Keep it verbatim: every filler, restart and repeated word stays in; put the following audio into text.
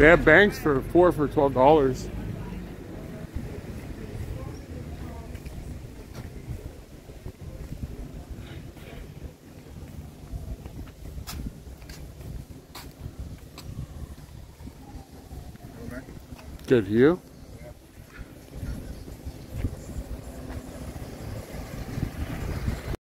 They have banks for four for twelve dollars. Good view.